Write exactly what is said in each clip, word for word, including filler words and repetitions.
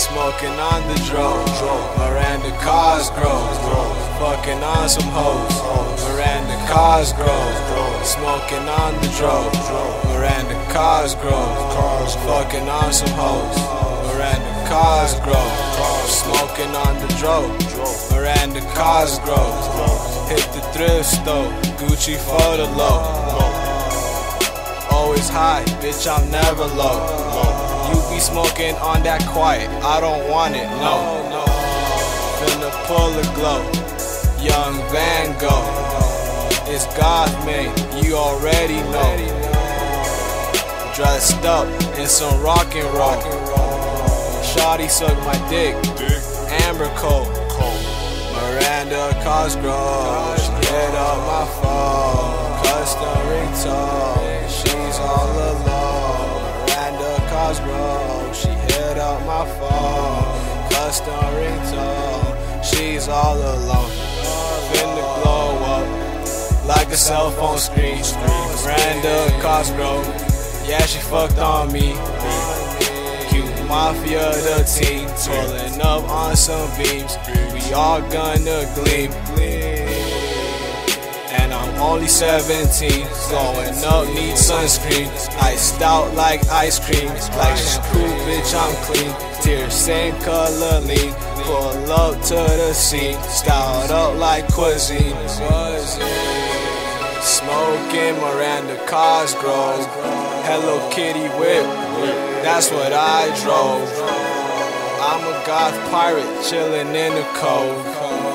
Smoking on the drove, Miranda Cosgrove. Fucking on some hoes, Miranda Cosgrove. Smoking on the drove, Miranda Cosgrove. Fucking on some hoes, Miranda Cosgrove. Smoking on the drove, Miranda Cosgrove. Hit the thrift store, Gucci for the low. Always high, bitch, I'm never low. You be smoking on that quiet, I don't want it, no. Finna pull a glow, young Van Gogh. It's Goth made, you already know. Dressed up in some rock and roll. Shawty suck my dick, Amber Cole. Miranda Cosgrove, she hit up my phone. Custom ringtone, she's all alone. Miranda Cosgrove, she hit up my phone. Custom ringtone, she's all alone. Finna glow up like a cell phone screen. Miranda Cosgrove, yeah, she fucked on me. Cute Mafia, the team, pulling up on some beams. We all gonna gleam. And I'm only seventeen, going up, need sunscreen. Iced out like ice cream, like shampoo, bitch, I'm clean. Tears, same color, lean. Pull up to the scene, styled up like cuisine. Smoking Miranda Cosgrove, Hello Kitty whip, that's what I drove. I'm a goth pirate, chillin' in the cove.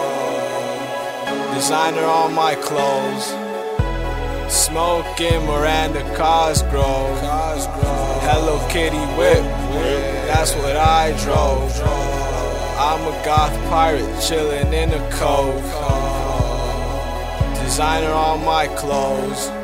Designer on my clothes. Smoking Miranda Cosgrove, Hello Kitty whip, that's what I drove. I'm a goth pirate, chillin' in the cove. Designer on my clothes.